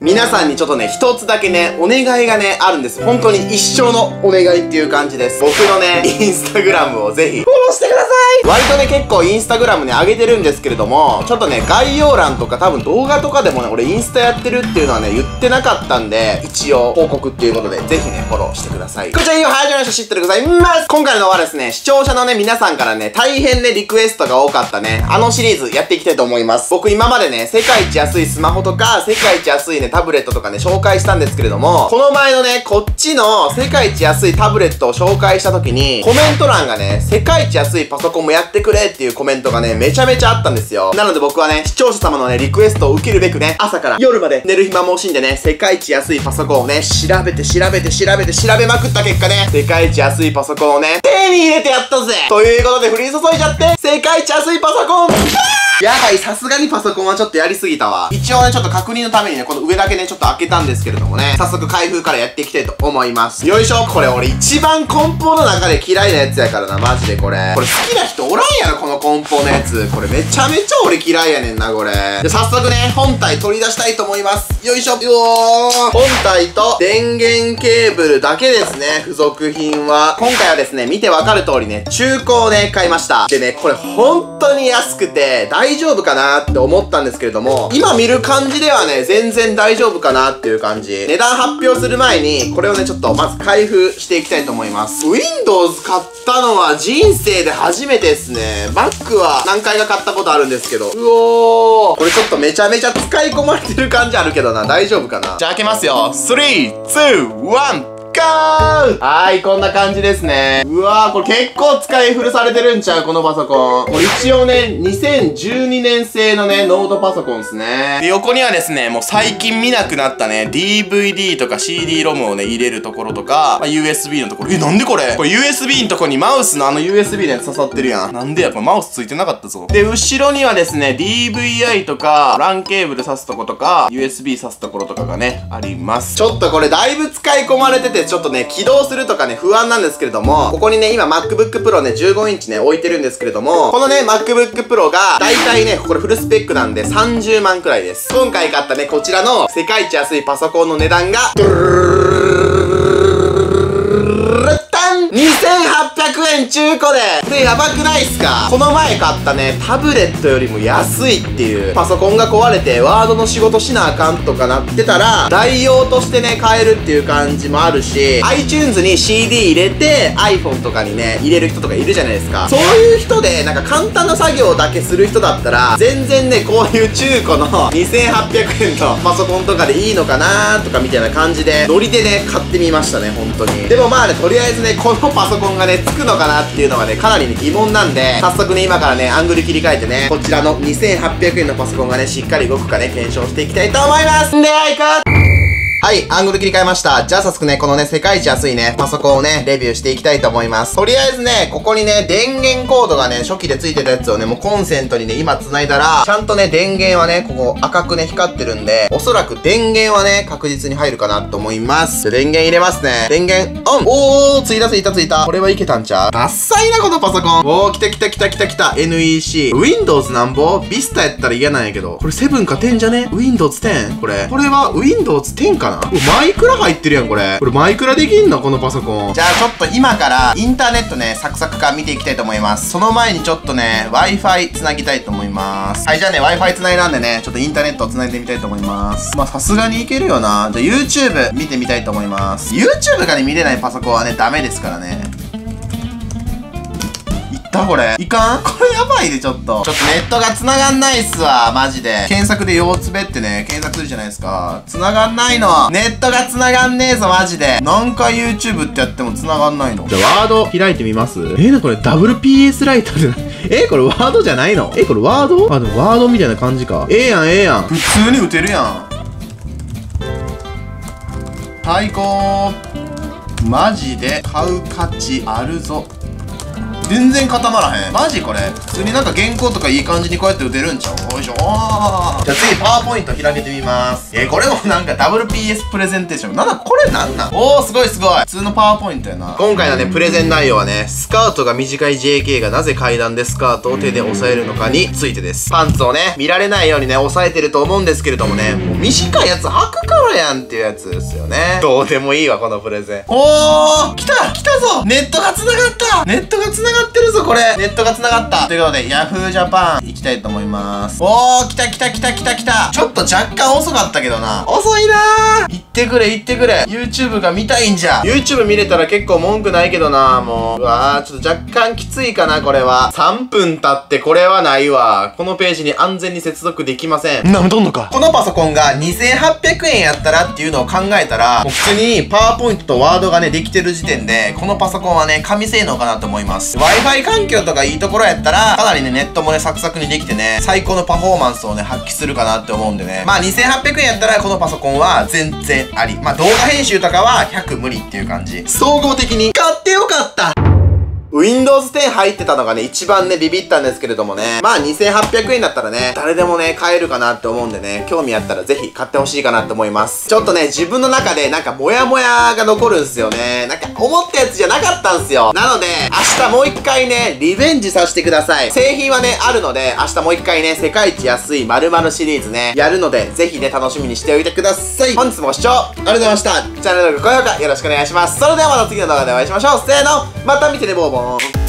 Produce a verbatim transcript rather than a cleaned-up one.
皆さんにちょっとね、一つだけね、お願いがね、あるんです。本当に一生のお願いっていう感じです。僕のね、インスタグラムをぜひ、フォローしてください。割とね、結構インスタグラムね、上げてるんですけれども、ちょっとね、概要欄とか多分動画とかでもね、俺インスタやってるっていうのはね、言ってなかったんで、一応報告っていうことで、ぜひね、フォローしてください。こちら今始まりました、知ってるくださいます。今回のはですね、視聴者のね、皆さんからね、大変ね、リクエストが多かったね、あのシリーズやっていきたいと思います。僕今までね、世界一安いスマホとか、世界一安いね、タブレットとかね、紹介したんですけれども、この前のね、こっちの世界一安いタブレットを紹介した時に、コメント欄がね、世界一安いパソコンもやってくれっていうコメントがね、めちゃめちゃあったんですよ。なので僕はね、視聴者様のね、リクエストを受けるべくね、朝から夜まで寝る暇も惜しんでね、世界一安いパソコンをね、調べて調べて調べて調べまくった結果ね、世界一安いパソコンをね、手に入れてやったぜということで降り注いじゃって、世界一安いパソコンやばい、さすがにパソコンはちょっとやりすぎたわ。一応ね、ちょっと確認のためにね、この上だけね、ちょっと開けたんですけれどもね、早速開封からやっていきたいと思います。よいしょ。これ俺一番梱包の中で嫌いなやつやからな、マジでこれ。これ好きな人おらんやろ、この梱包のやつ。これめちゃめちゃ俺嫌いやねんな、これ。で、早速ね、本体取り出したいと思います。よいしょ。よー。本体と電源ケーブルだけですね、付属品は。今回はですね、見てわかる通りね、中古をね、買いました。でね、これ本当に安くて、大丈夫かなって思ったんですけれども、今見る感じではね、全然大丈夫かなっていう感じ。値段発表する前に、これをね、ちょっとまず開封していきたいと思います。Windows 買ったのは人生で初めてですね。Mac は何回か買ったことあるんですけど。うおー。これちょっとめちゃめちゃ使い込まれてる感じあるけどな。大丈夫かな。じゃあ開けますよ。スリー、ツー、ワン。ゴー！はい、こんな感じですね。うわー、これ結構使い古されてるんちゃうこのパソコン。これ一応ね、にせんじゅうにねん製のね、ノートパソコンですね。で、横にはですね、もう最近見なくなったね、ディーブイディー とか シーディー ロムをね、入れるところとか、まあ、ユーエスビー のところ。え、なんでこれこれ ユーエスビー のとこにマウスのあの ユーエスビー のやつ刺さってるやん。なんでや、これマウスついてなかったぞ。で、後ろにはですね、ディーブイアイ とか、ランケーブル挿すとことか、ユーエスビー 挿すところとかがね、あります。ちょっとこれだいぶ使い込まれてて、ちょっとね、起動するとかね、不安なんですけれども、ここにね、今 MacBook Pro ね、じゅうごインチね、置いてるんですけれども、このね、MacBook Pro が、だいたいね、これフルスペックなんでさんじゅうまんくらいです。今回買ったね、こちらの世界一安いパソコンの値段が、にせんはっぴゃくえん中古でで、やばくないっすか？この前買ったね、タブレットよりも安いっていう、パソコンが壊れてワードの仕事しなあかんとかなってたら、代用としてね、買えるっていう感じもあるし、iTunes に シーディー 入れて iPhone とかにね、入れる人とかいるじゃないですか。そういう人で、なんか簡単な作業だけする人だったら、全然ね、こういう中古のにせんはっぴゃくえんのパソコンとかでいいのかなーとかみたいな感じで、ノリでね、買ってみましたね、本当に。でもまあね、とりあえずね、このパソコンがね、つくのかなっていうのがね、かなりね、疑問なんで、早速ね、今からね、アングル切り替えてね、こちらのにせんはっぴゃくえんのパソコンがね、しっかり動くかね、検証していきたいと思います。んではいこうはい、アングル切り替えました。じゃあ早速ね、このね、世界一安いね、パソコンをね、レビューしていきたいと思います。とりあえずね、ここにね、電源コードがね、初期で付いてたやつをね、もうコンセントにね、今繋いだら、ちゃんとね、電源はね、ここ赤くね、光ってるんで、おそらく電源はね、確実に入るかなと思います。電源入れますね。電源、オン！おー、ついたついたついた。これはいけたんちゃう？ダッサいな、このパソコン。おー、来た来た来た来た来た。エヌイーシー。Windows なんぼ？ Vista やったら嫌なんやけど。これセブンかテンじゃね？ Windows テン？これ。これは Windows テンかな？マイクラ入ってるやん、これ。これマイクラできんの？このパソコン。じゃあちょっと今からインターネットね、サクサクか見ていきたいと思います。その前にちょっとね、Wi-Fi つなぎたいと思います。はい、じゃあね、Wi-Fi つないだんでね、ちょっとインターネットをつないでみたいと思います。まあさすがにいけるよな。じゃあ YouTube 見てみたいと思います。YouTube がね、見れないパソコンはね、ダメですからね。これいかん？これやばいで、ちょっとちょっとネットが繋がんないっすわ、マジで。検索で腰つべってね、検索するじゃないですか。繋がんないの。ネットが繋がんねえぞ、マジで。何回 YouTube ってやっても繋がんないの。じゃあワード開いてみます。えー、なこれ ダブリューピーエス ライターじゃないえー、これワードじゃないの？えー、これワード？あ、でもワードみたいな感じか。ええやん、ええやん。普通に打てるやん。最高。マジで買う価値あるぞ。 全然固まらへん。マジこれ。普通になんか原稿とかいい感じにこうやって打てるんちゃう？よいしょ。あー。じゃあ次、パワーポイント開けてみます。えー、これもなんか ダブリューピーエス プレゼンテーション。なんだこれなんなん？おー、すごいすごい。普通のパワーポイントやな。今回のね、プレゼン内容はね、スカートが短い ジェーケー がなぜ階段でスカートを手で押さえるのかについてです。パンツをね、見られないようにね、押さえてると思うんですけれどもね、もう短いやつ履くからやんっていうやつですよね。どうでもいいわ、このプレゼン。おー、来た来たぞ、ネットが繋がった、ネットが繋がってるぞ、これ。ネットが繋がった。ということで、ヤフージャパン行きたいと思います。おー、来た来た来た来た来た。ちょっと若干遅かったけどな。遅いなー。行ってくれ行ってくれ。YouTube が見たいんじゃ。YouTube 見れたら結構文句ないけどな、もう。うわー、ちょっと若干きついかな、これは。さんぷん経ってこれはないわ。このページに安全に接続できません。なめとんのか。このパソコンがにせんはっぴゃくえんやったらっていうのを考えたら、もう普通にパワーポイントとワードがね、できてる時点で、このパソコンはね、神性能かなと思います。Wi-Fi 環境とかいいところやったら、かなりね、ネットもね、サクサクにできてね、最高のパフォーマンスをね、発揮するかなって思うんでね。まあにせんはっぴゃくえんやったら、このパソコンは全然あり。まあ動画編集とかはひゃく無理っていう感じ。総合的に買ってよかった。ウィンドウズテン 入ってたのがね、一番ね、ビビったんですけれどもね。まあ、にせんはっぴゃくえんだったらね、誰でもね、買えるかなって思うんでね、興味あったらぜひ買ってほしいかなって思います。ちょっとね、自分の中でなんかモヤモヤが残るんすよね。なんか思ったやつじゃなかったんすよ。なので、明日もう一回ね、リベンジさせてください。製品はね、あるので、明日もう一回ね、世界一安い〇〇シリーズね、やるので、ぜひね、楽しみにしておいてください。本日もご視聴ありがとうございました。チャンネル登録、高評価よろしくお願いします。それではまた次の動画でお会いしましょう。せーの、また見てね、ボーボーン。